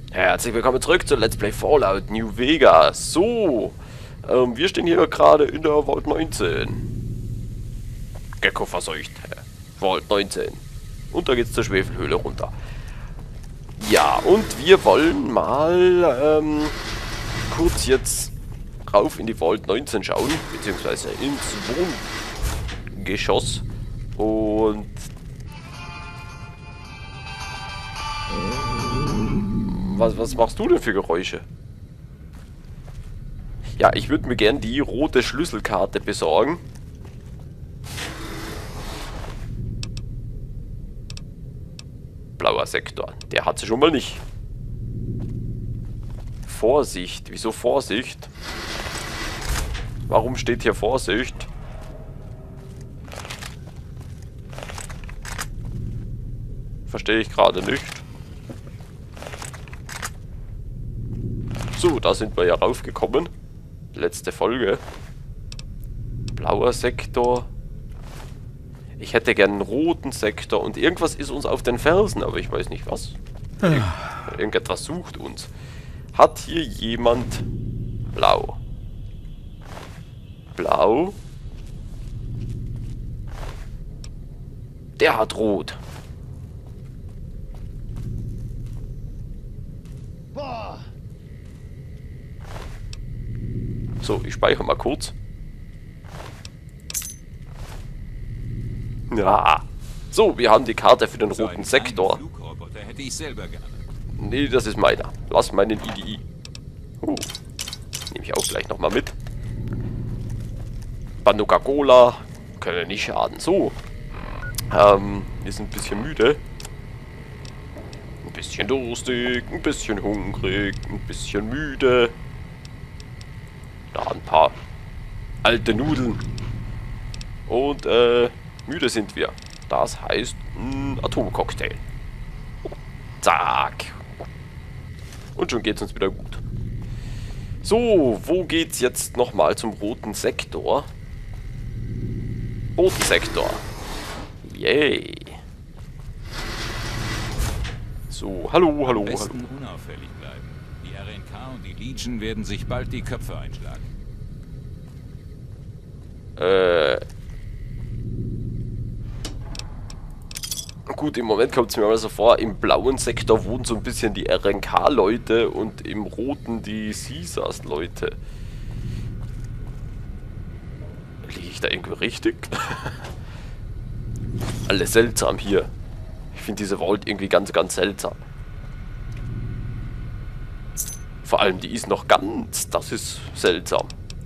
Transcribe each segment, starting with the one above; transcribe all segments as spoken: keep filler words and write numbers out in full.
Herzlich willkommen zurück zu Let's Play Fallout New Vegas. So, ähm, wir stehen hier gerade in der Vault neunzehn. Gecko verseucht. Vault neunzehn. Und da geht's zur Schwefelhöhle runter. Ja, und wir wollen mal ähm, kurz jetzt rauf in die Vault neunzehn schauen, beziehungsweise ins Wohngeschoss. Und Was, was machst du denn für Geräusche? Ja, ich würde mir gern die rote Schlüsselkarte besorgen. Blauer Sektor. Der hat sie schon mal nicht. Vorsicht. Wieso Vorsicht? Warum steht hier Vorsicht? Verstehe ich gerade nicht. So, da sind wir ja raufgekommen. Letzte Folge. Blauer Sektor. Ich hätte gern einen roten Sektor und irgendwas ist uns auf den Fersen, aber ich weiß nicht was. Ir irgendetwas sucht uns. Hat hier jemand blau? Blau? Der hat rot. So, ich speichere mal kurz. Ja. So, wir haben die Karte für den roten Sektor. Hätte ich selber gerne. Nee, das ist meiner. Lass meinen I D I. Uh, nehme ich auch gleich nochmal mit. Nuka-Cola. Können nicht schaden. So. Ähm, wir sind ein bisschen müde. Ein bisschen durstig, ein bisschen hungrig, ein bisschen müde. Da ein paar alte Nudeln. Und äh, müde sind wir. Das heißt ein Atomcocktail. Zack. Und schon geht's uns wieder gut. So, wo geht's jetzt nochmal zum roten Sektor? Roten Sektor. Yay. So, hallo, hallo, Am besten hallo. unauffällig bleiben. Die R N K und die Legion werden sich bald die Köpfe einschlagen. Äh. Gut, im Moment kommt es mir mal so vor, im blauen Sektor wohnen so ein bisschen die R N K-Leute und im roten die Caesars-Leute. Liege ich da irgendwie richtig? Alles seltsam hier. Ich finde diese Vault irgendwie ganz, ganz seltsam. Vor allem, die ist noch ganz, das ist seltsam.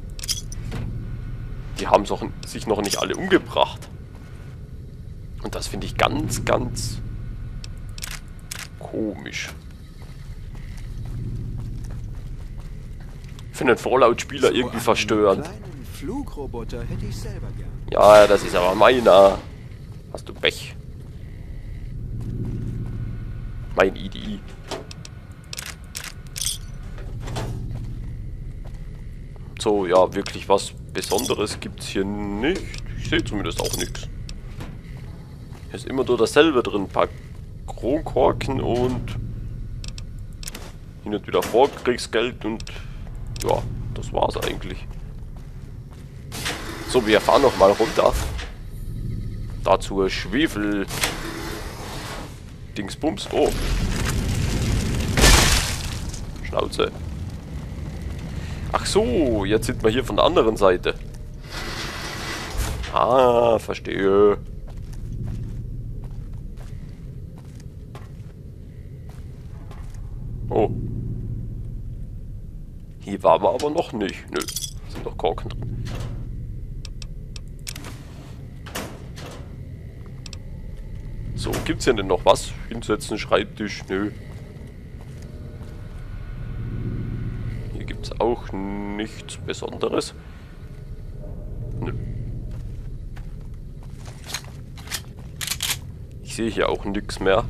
Die haben sich noch nicht alle umgebracht. Und das finde ich ganz, ganz komisch. Für einen Fallout-Spieler So irgendwie einen verstörend. kleinen Flugroboter hätte ich selber gern. Ja, das ist aber meiner. Hast du Pech. Mein I D I. So, ja, wirklich was Besonderes gibt es hier nicht. Ich sehe zumindest auch nichts. Hier ist immer nur dasselbe drin. Ein paar Kronkorken und hin und wieder Vorkriegsgeld und ja, das war's eigentlich. So, wir fahren noch mal runter. Dazu Schwefel. Dingsbums. Oh. Schnauze. Ach so, jetzt sind wir hier von der anderen Seite. Ah, verstehe. Oh. Hier waren wir aber noch nicht. Nö, sind noch Korken drin. So, gibt's hier denn noch was? Hinsetzen, Schreibtisch, nö. Hier gibt's auch nichts Besonderes. Nö. Ich sehe hier auch nichts mehr.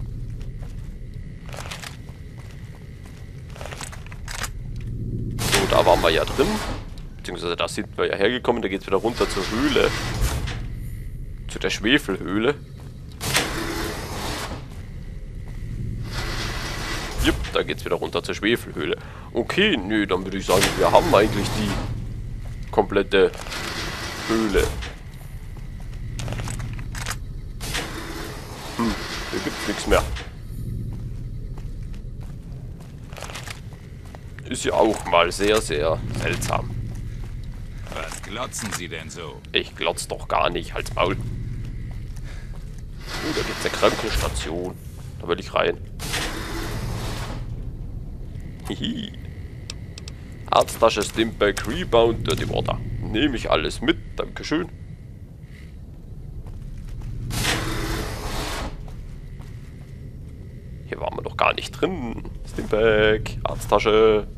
So, da waren wir ja drin. Beziehungsweise da sind wir ja hergekommen. Da geht's wieder runter zur Höhle. Zu der Schwefelhöhle. Jupp, da geht's wieder runter zur Schwefelhöhle. Okay, nö, dann würde ich sagen, wir haben eigentlich die komplette Höhle. Hm, hier gibt's nichts mehr. Ist ja auch mal sehr, sehr seltsam. Was glotzen Sie denn so? Ich glotz doch gar nicht, halt's Maul. Oh, da gibt's eine Krankenstation. Da will ich rein. Hihi. Arzttasche, Stimpack, Rebound, Dirty Water. Nehme ich alles mit, dankeschön. Hier waren wir doch gar nicht drin. Stimpack, Arzttasche.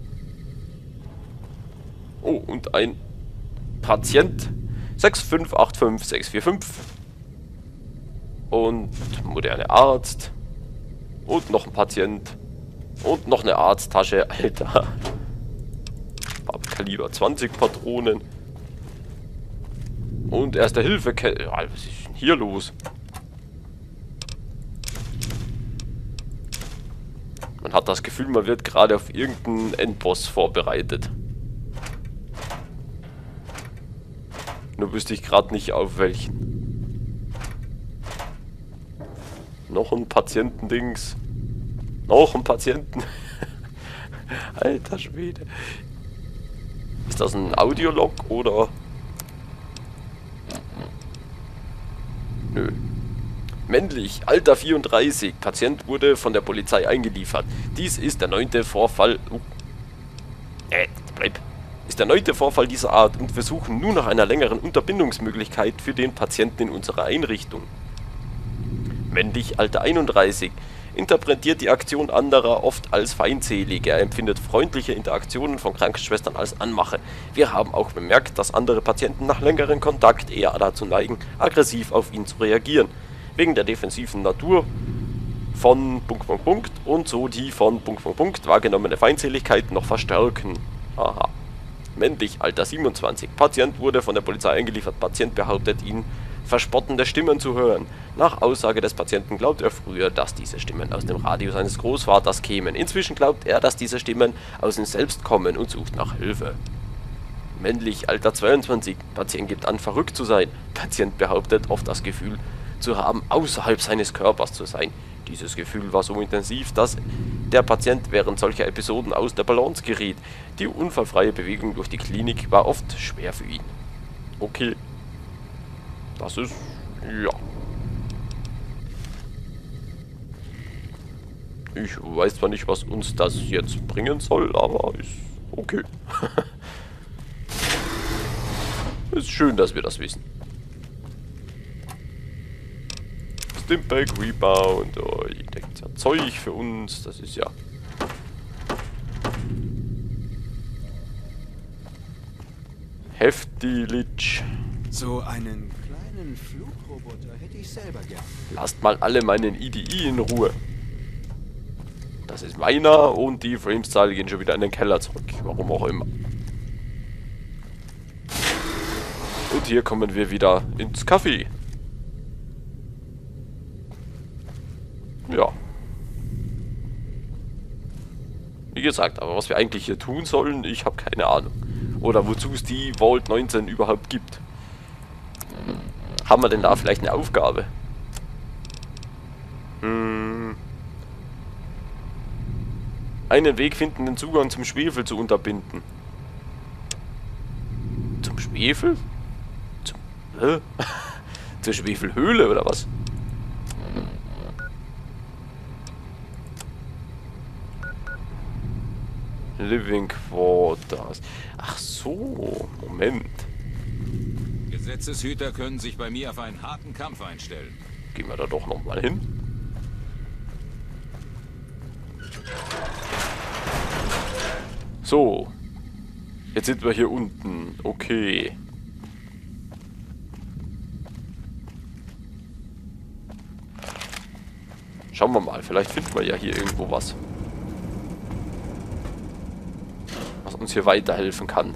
Oh, und ein Patient. sechs fünf acht fünf sechs vier fünf. Und moderne Arzt. Und noch ein Patient. Und noch eine Arzttasche, Alter. Kaliber zwanzig Patronen. Und erste Hilfe. Was ist denn hier los? Man hat das Gefühl, man wird gerade auf irgendeinen Endboss vorbereitet. Nur wüsste ich gerade nicht auf welchen. Noch ein Patientendings. Noch ein Patienten. Alter Schwede. Ist das ein Audiolog oder? Nö. Männlich, Alter vierunddreißig. Patient wurde von der Polizei eingeliefert. Dies ist der neunte Vorfall. Uh. Äh, bleib. Ist der neunte Vorfall dieser Art und wir suchen nun nach einer längeren Unterbindungsmöglichkeit für den Patienten in unserer Einrichtung. Männlich, Alter einunddreißig. Interpretiert die Aktion anderer oft als feindselig. Er empfindet freundliche Interaktionen von Krankenschwestern als Anmache. Wir haben auch bemerkt, dass andere Patienten nach längerem Kontakt eher dazu neigen, aggressiv auf ihn zu reagieren. Wegen der defensiven Natur von Punkt, Punkt, Punkt und so die von Punkt, Punkt, Punkt wahrgenommene Feindseligkeit noch verstärken. Aha. Männlich, Alter siebenundzwanzig. Patient wurde von der Polizei eingeliefert. Patient behauptet, ihn verspottende Stimmen zu hören. Nach Aussage des Patienten glaubt er früher, dass diese Stimmen aus dem Radio seines Großvaters kämen. Inzwischen glaubt er, dass diese Stimmen aus ihm selbst kommen und sucht nach Hilfe. Männlich, Alter zweiundzwanzig. Patient gibt an, verrückt zu sein. Patient behauptet oft das Gefühl zu haben, außerhalb seines Körpers zu sein. Dieses Gefühl war so intensiv, dass der Patient während solcher Episoden aus der Balance geriet. Die unfallfreie Bewegung durch die Klinik war oft schwer für ihn. Okay. Das ist... ja. Ich weiß zwar nicht, was uns das jetzt bringen soll, aber ist okay. Ist schön, dass wir das wissen. Stimpack, Rebound, oh, ihr denkt ja Zeug für uns, das ist ja... Heftig. So einen kleinen Flugroboter hätte ich selber gern. Lasst mal alle meinen I D I in Ruhe. Das ist meiner und die Frameszahl gehen schon wieder in den Keller zurück. Warum auch immer. Und hier kommen wir wieder ins Café. Ja. Wie gesagt, aber was wir eigentlich hier tun sollen, ich habe keine Ahnung. Oder wozu es die Vault neunzehn überhaupt gibt. Haben wir denn da vielleicht eine Aufgabe? Hm. Einen Weg finden, den Zugang zum Schwefel zu unterbinden. Zum Schwefel? Zum... Hä? Zur Schwefelhöhle oder was? Living Quarters. Ach so, Moment. Gesetzeshüter können sich bei mir auf einen harten Kampf einstellen. Gehen wir da doch nochmal hin. So. Jetzt sind wir hier unten. Okay. Schauen wir mal. Vielleicht finden wir ja hier irgendwo was. Was uns hier weiterhelfen kann.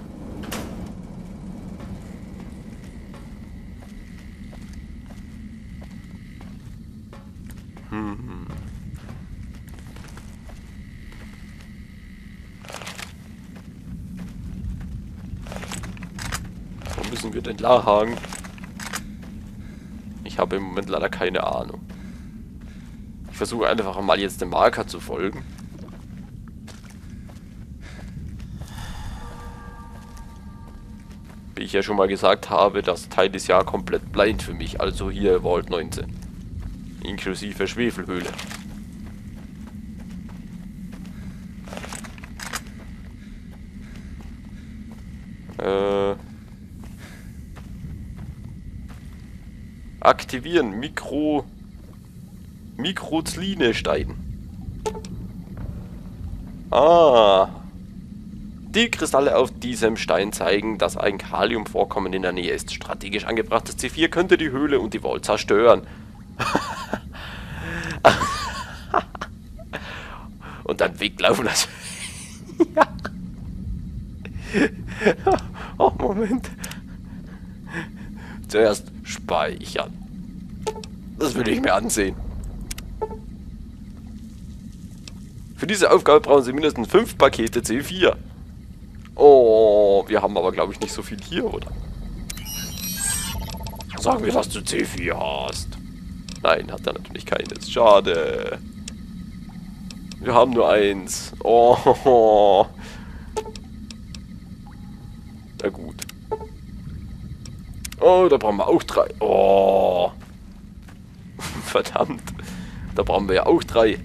Hm. müssen wir denn lang? Ich habe im Moment leider keine Ahnung. Ich versuche einfach mal jetzt dem Marker zu folgen. Wie ich ja schon mal gesagt habe, das Teil ist ja komplett blind für mich. Also hier Vault neunzehn. Inklusive Schwefelhöhle. Äh... Aktivieren. Mikro... Mikrozline-Stein. Ah. Die Kristalle auf diesem Stein zeigen, dass ein Kaliumvorkommen in der Nähe ist. Strategisch angebrachtes C vier könnte die Höhle und die Vault zerstören. Und dann weglaufen lassen. Ja. Oh, Moment. Zuerst speichern. Das will ich mir ansehen. Für diese Aufgabe brauchen Sie mindestens fünf Pakete C vier. Oh, wir haben aber, glaube ich, nicht so viel hier, oder? Sagen wir, dass du C vier hast. Nein, hat er natürlich keines. Schade. Wir haben nur eins. Oh. Na gut. Oh, da brauchen wir auch drei. Oh. Verdammt. Da brauchen wir ja auch drei.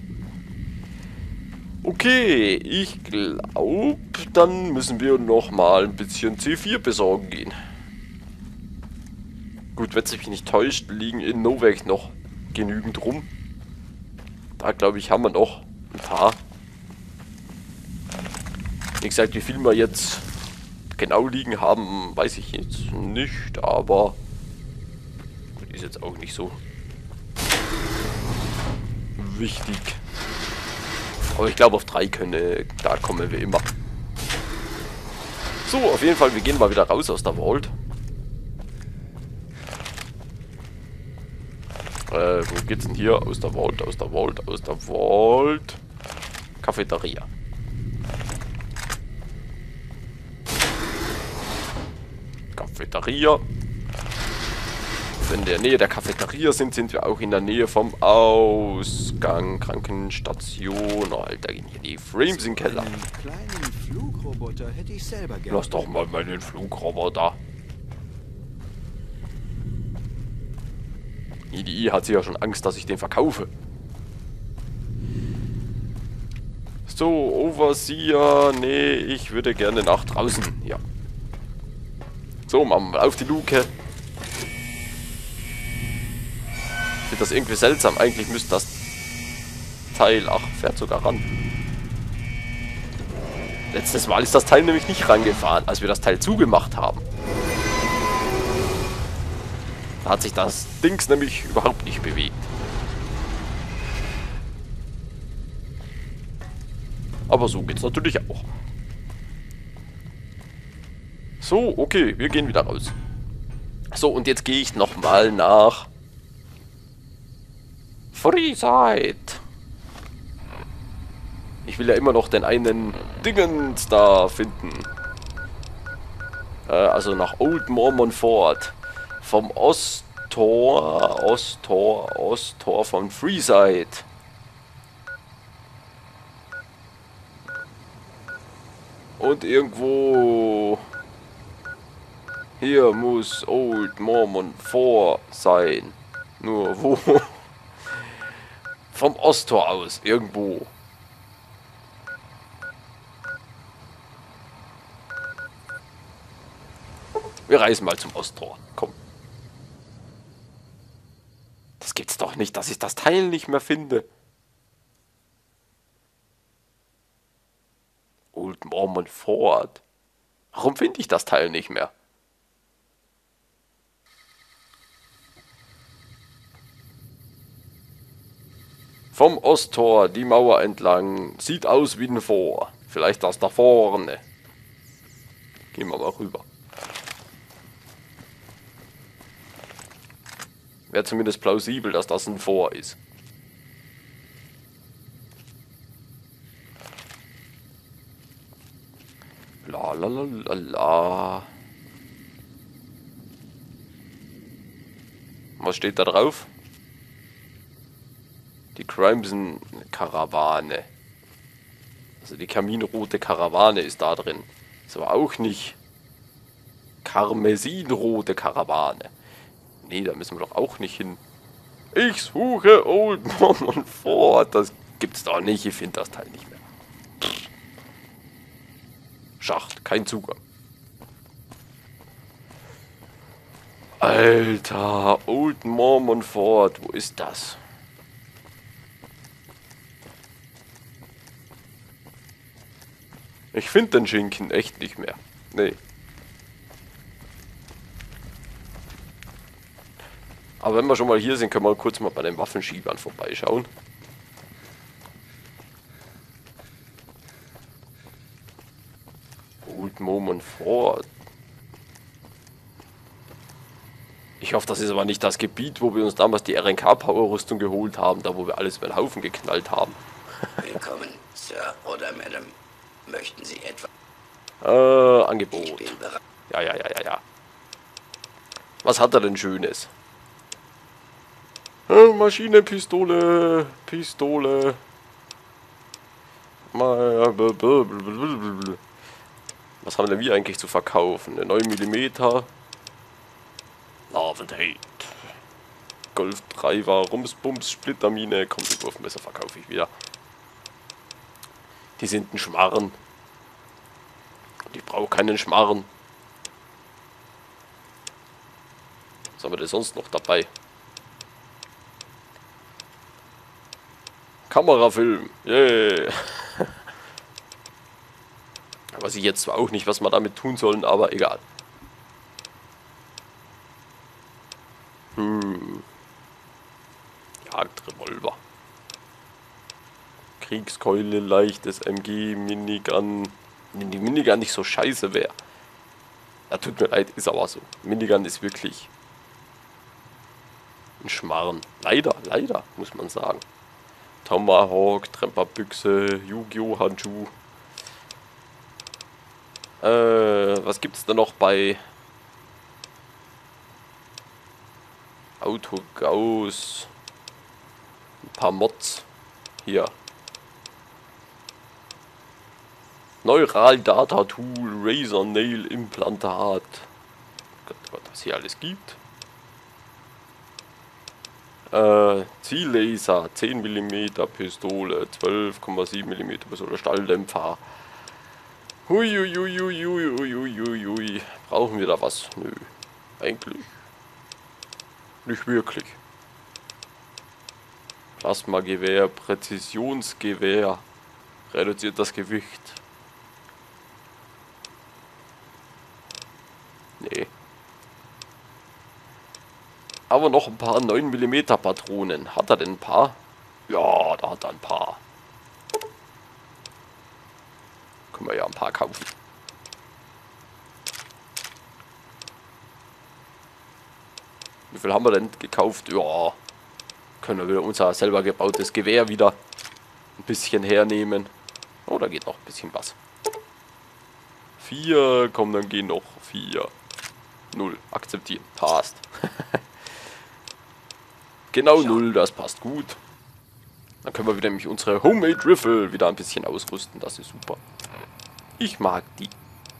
Okay, ich glaube, dann müssen wir noch mal ein bisschen C vier besorgen gehen. Gut, wenn es mich nicht täuscht, liegen in Novak noch genügend rum. Da glaube ich, haben wir noch ein paar. Wie gesagt, wie viel wir jetzt genau liegen haben, weiß ich jetzt nicht, aber gut, ist jetzt auch nicht so wichtig. Aber ich glaube, auf drei können, da kommen wir immer. So, auf jeden Fall, wir gehen mal wieder raus aus der Vault. Äh, wo geht's denn hier? Aus der Vault, aus der Vault, aus der Vault. Cafeteria. Cafeteria. In der Nähe der Cafeteria sind, sind wir auch in der Nähe vom Ausgang. Krankenstation. Oh, Alter, gehen hier die Frames im Keller. Einen kleinen Flugroboter hätte ich selber gerne. Lass doch mal meinen Flugroboter. I D I hat sie ja schon Angst, dass ich den verkaufe. So, Overseer. Nee, ich würde gerne nach draußen. Ja. So, machen wir mal auf die Luke. Ich finde das irgendwie seltsam. Eigentlich müsste das Teil... Ach, fährt sogar ran. Letztes Mal ist das Teil nämlich nicht rangefahren, als wir das Teil zugemacht haben. Da hat sich das Dings nämlich überhaupt nicht bewegt. Aber so geht's natürlich auch. So, okay, wir gehen wieder raus. So, und jetzt gehe ich nochmal nach Freeside. Ich will ja immer noch den einen Dingens da finden. Äh, also nach Old Mormon Fort. Vom Osttor, Osttor, Osttor von Freeside. Und irgendwo hier muss Old Mormon Fort sein. Nur wo? Vom Osttor aus, irgendwo. Wir reisen mal zum Osttor. Komm. Das gibt's doch nicht, dass ich das Teil nicht mehr finde. Old Mormon Fort. Warum finde ich das Teil nicht mehr? Vom Osttor die Mauer entlang. Sieht aus wie ein Fort. Vielleicht das da vorne. Gehen wir mal rüber. Wäre zumindest plausibel, dass das ein Fort ist. La la la la la. Was steht da drauf? Die Crimson-Karawane. Also die kaminrote Karawane ist da drin. Ist aber auch nicht karmesinrote Karawane. Nee, da müssen wir doch auch nicht hin. Ich suche Old Mormon Fort. Das gibt's doch nicht. Ich finde das Teil nicht mehr. Pff. Schacht, kein Zugang. Alter, Old Mormon Fort. Wo ist das? Ich finde den Schinken echt nicht mehr. Nee. Aber wenn wir schon mal hier sind, können wir kurz mal bei den Waffenschiebern vorbeischauen. Old Mormon Fort. Ich hoffe, das ist aber nicht das Gebiet, wo wir uns damals die R N K-Power-Rüstung geholt haben, da wo wir alles über den Haufen geknallt haben. Willkommen, Sir oder Madam. Möchten Sie etwa... Äh, Ich Angebot. bin bereit. Ja, ja, ja, ja, ja. Was hat er denn Schönes? Äh, Maschinenpistole, Pistole. Ma- bl- bl- bl- bl- bl- bl. Was haben denn wir eigentlich zu verkaufen? Eine neun Millimeter. Love and Hate. Golf drei war Rumsbums, Splittermine. Komm, die Wurfmesser verkaufe ich wieder. Die sind ein Schmarren. Und ich brauche keinen Schmarren. Was haben wir denn sonst noch dabei? Kamerafilm. Yeah. Weiß ich jetzt zwar auch nicht, was wir damit tun sollen, aber egal. Hm. Jagdrevolver. Kriegskeule, leichtes M G, Minigun. Wenn die Minigun nicht so scheiße wäre. Ja, tut mir leid, ist aber so. Minigun ist wirklich ein Schmarren. Leider, leider, muss man sagen. Tomahawk, Tremperbüchse, Yu-Gi-Oh! Handschuh. Äh, was gibt's da noch bei Autogaus? Ein paar Mods. Hier. Neural Data Tool, Razor Nail Implantat. Gott, Gott, was hier alles gibt. Äh, Ziellaser, zehn Millimeter Pistole, zwölf Komma sieben Millimeter Pistole, Stalldämpfer. Huiuiuiuiuiuiui. Brauchen wir da was? Nö. Eigentlich nicht wirklich. Plasmagewehr, Präzisionsgewehr. Reduziert das Gewicht. Nee. Aber noch ein paar neun Millimeter Patronen. Hat er denn ein paar? Ja, da hat er ein paar. Können wir ja ein paar kaufen. Wie viel haben wir denn gekauft? Ja. Können wir wieder unser selber gebautes Gewehr wieder ein bisschen hernehmen. Oh, da geht noch ein bisschen was. Vier, komm, dann gehen noch vier. Null. Akzeptieren. Passt. Genau null, das passt gut. Dann können wir wieder nämlich unsere Homemade Riffle wieder ein bisschen ausrüsten. Das ist super. Ich mag die.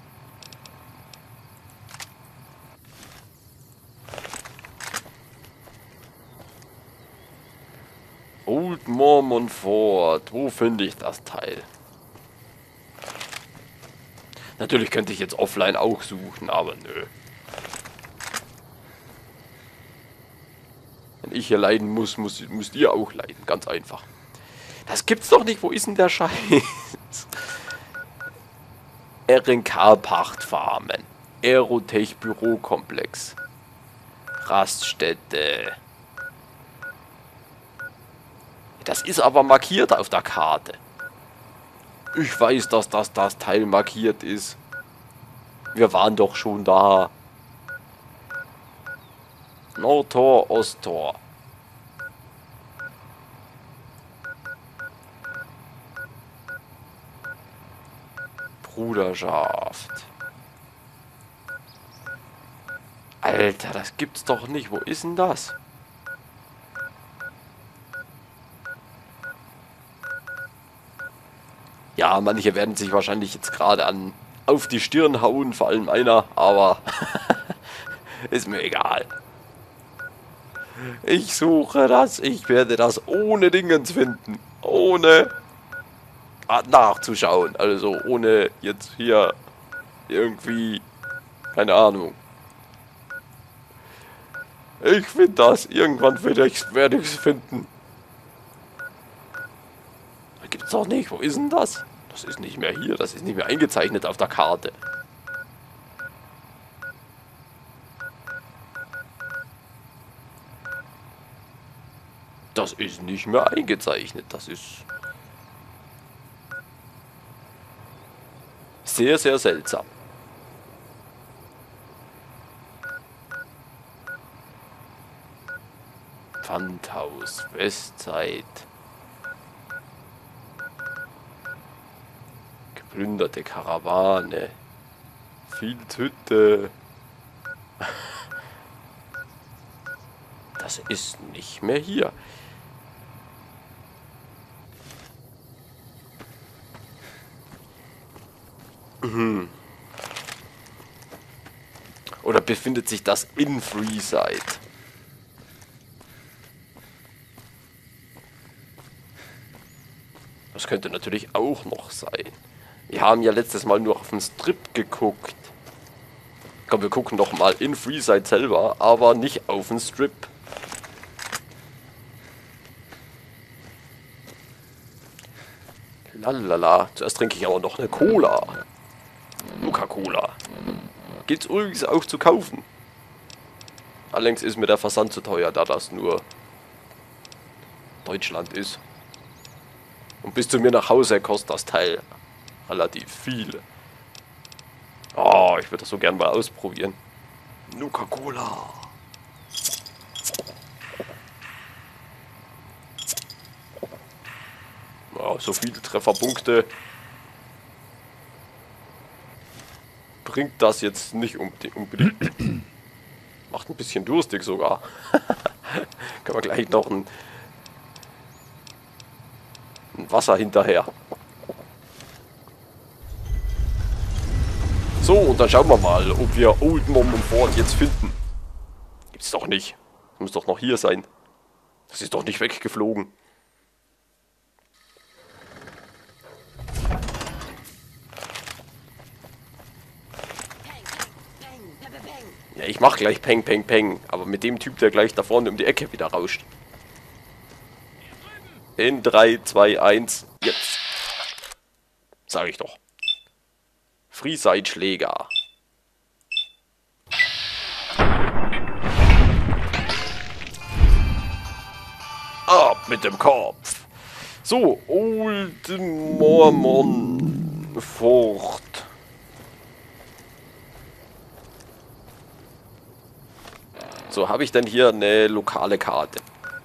Old Mormon Fort. Wo finde ich das Teil? Natürlich könnte ich jetzt offline auch suchen, aber nö. Wenn ich hier leiden muss, muss, müsst ihr auch leiden. Ganz einfach. Das gibt's doch nicht. Wo ist denn der Scheiß? R N K-Pachtfarmen. Aerotech Bürokomplex. Raststätte. Das ist aber markiert auf der Karte. Ich weiß, dass das, das Teil markiert ist. Wir waren doch schon da. Nordtor, Osttor. Bruderschaft. Alter, das gibt's doch nicht. Wo ist denn das? Ja, manche werden sich wahrscheinlich jetzt gerade an auf die Stirn hauen, vor allem einer, aber ist mir egal. Ich suche das, ich werde das ohne Dingens finden. Ohne nachzuschauen. Also ohne jetzt hier irgendwie, keine Ahnung. Ich finde das. Irgendwann werde ich es werde ich's finden. Da gibt's doch nicht. Wo ist denn das? Das ist nicht mehr hier. Das ist nicht mehr eingezeichnet auf der Karte. Das ist nicht mehr eingezeichnet. Das ist sehr, sehr seltsam. Pfandhaus, Westzeit. Geplünderte Karawane. Filzhütte. Das ist nicht mehr hier. Mhm. Oder befindet sich das in Freeside? Das könnte natürlich auch noch sein. Wir haben ja letztes Mal nur auf den Strip geguckt. Komm, wir gucken doch mal in Freeside selber, aber nicht auf den Strip. Lalala. Zuerst trinke ich aber noch eine Cola. Nuka-Cola. Gibt's übrigens auch zu kaufen. Allerdings ist mir der Versand zu teuer, da das nur Deutschland ist. Und bis zu mir nach Hause kostet das Teil relativ viel. Oh, ich würde das so gern mal ausprobieren. Nuka-Cola. Oh, so viele Trefferpunkte bringt das jetzt nicht unbedingt. Macht ein bisschen durstig sogar. Können wir gleich noch ein, ein Wasser hinterher. So, und dann schauen wir mal, ob wir Old Mormont jetzt finden. Gibt's doch nicht. Muss doch noch hier sein. Das ist doch nicht weggeflogen. Ja, ich mach gleich Peng, Peng, Peng. Aber mit dem Typ, der gleich da vorne um die Ecke wieder rauscht. In drei, zwei, eins, jetzt. Sag ich doch. Freeside-Schläger. Ab mit dem Kopf. So, Old Mormont Fort. So, habe ich denn hier eine lokale Karte?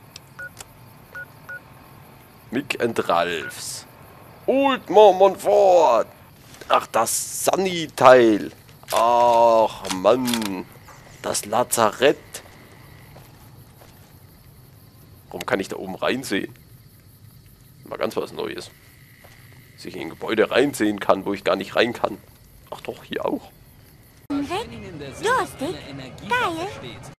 Mick and Ralphs. Old Mormont Fort. Ach, das Sunny-Teil. Ach, Mann. Das Lazarett. Warum kann ich da oben reinsehen? Mal ganz was Neues. Dass ich in ein Gebäude reinsehen kann, wo ich gar nicht rein kann. Ach doch, hier auch. Durstig? Geil.